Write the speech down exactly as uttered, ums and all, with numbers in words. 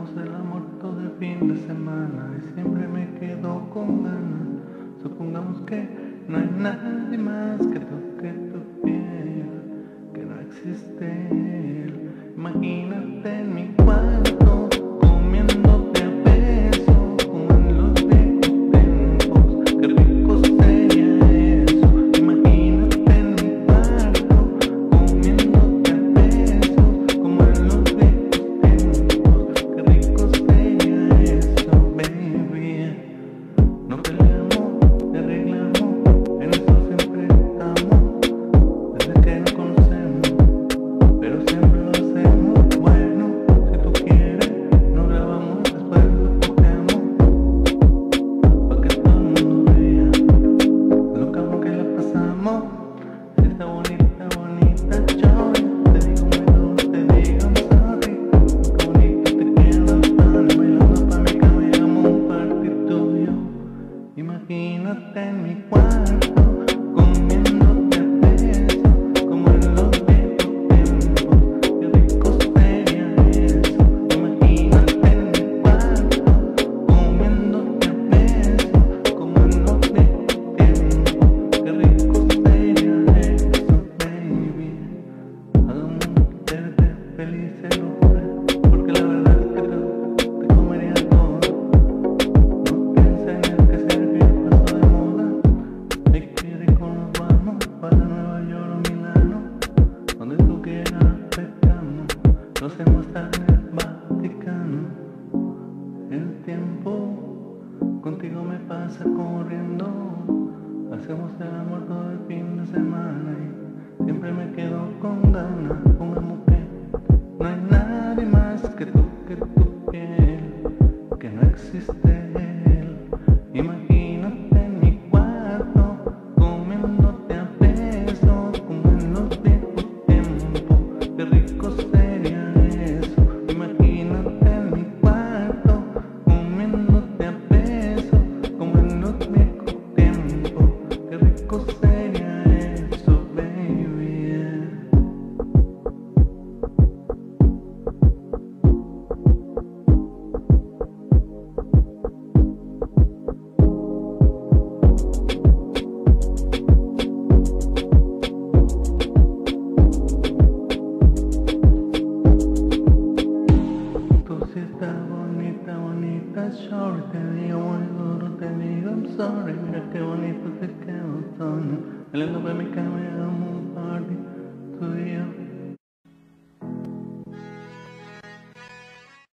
Hacemos el amor todo el fin de semana y siempre me quedo con ganas. Supongamos que no hay nadie más que toque tu piel, que no existe él. Imagínate en mi cuarto comiéndote a besos como en los viejos tiempos. Qué rico sería eso. Imagínate en mi cuarto comiéndote a besos como en los viejos tiempos. Qué rico sería eso, baby. No peleamos, te arreglamos, en eso siempre estamos, desde que nos conocemos, pero siempre lo hacemos bueno. Si tú quieres, nos grabamos y después lo posteamos, pa' que todo el mundo vea lo cabrón que la pasamos. Está bonita, bonita, chori, te digo mejor, te digo I'm sorry. Qué bonito te queda, tan bailando pa' mi cama y hagamos un party tuyo. Imagínate en mi cuarto comiéndote a besos como en los viejos tiempos. Qué rico sería eso. Imagínate en mi cuarto comiéndote a besos como en los viejos tiempos. Qué rico sería eso, baby. Hagamos un verte felices los tres, porque la verdad es que te, te comería todo. No pienses en el que sea el viejo paso de moda. Ay, qué rico nos vamos para Nueva York o Milano. Donde tú quieras pescamos, lo hacemos hasta en el Vaticano. El tiempo contigo me pasa corriendo. Hacemos el amor todo el fin de semana y siempre me quedo con ganas. Pongamos que no hay nadie más que toque tu piel, que no existe él. Imagínate en mi cuarto comiéndote a besos como en los viejos tiempos. Qué rico sería eso. Imagínate en mi cuarto comiéndote a besos como en los viejos tiempos. Qué rico sería eso, baby, yeah. Tú sí estás bonita, bonita, shorty. Te digo muy duro, te digo I'm sorry. Mira qué bonito te quedó, Toño. Bailando pa' mi cama y hagamos un party.